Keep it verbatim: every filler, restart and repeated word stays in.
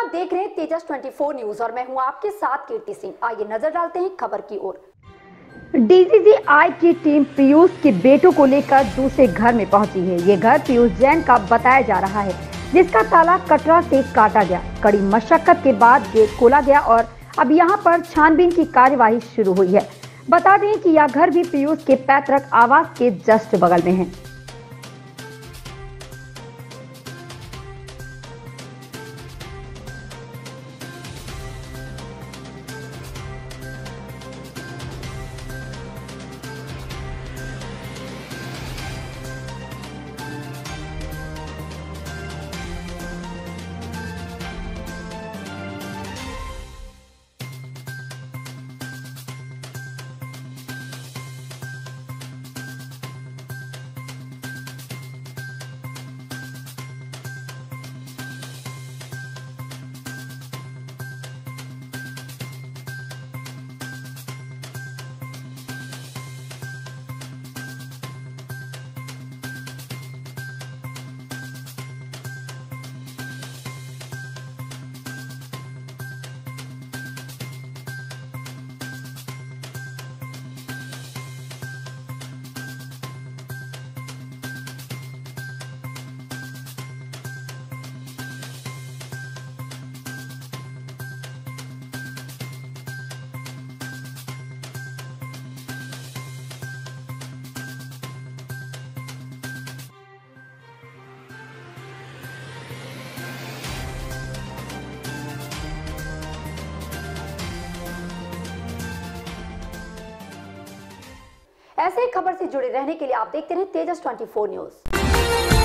आप देख रहे हैं तेजस चौबीस न्यूज और मैं हूं आपके साथ कीर्ति सिंह। आइए नजर डालते हैं खबर की ओर। डीजीजीआई की टीम पीयूष के बेटों को लेकर दूसरे घर में पहुंची है। ये घर पीयूष जैन का बताया जा रहा है, जिसका ताला कटरा से काटा गया। कड़ी मशक्कत के बाद गेट खोला गया और अब यहां पर छानबीन की कार्यवाही शुरू हुई है। बता दें कि यह घर भी पीयूष के पैतृक आवास के जस्ट बगल में है। ऐसे ही खबर से जुड़े रहने के लिए आप देखते रहे तेजस चौबीस न्यूज।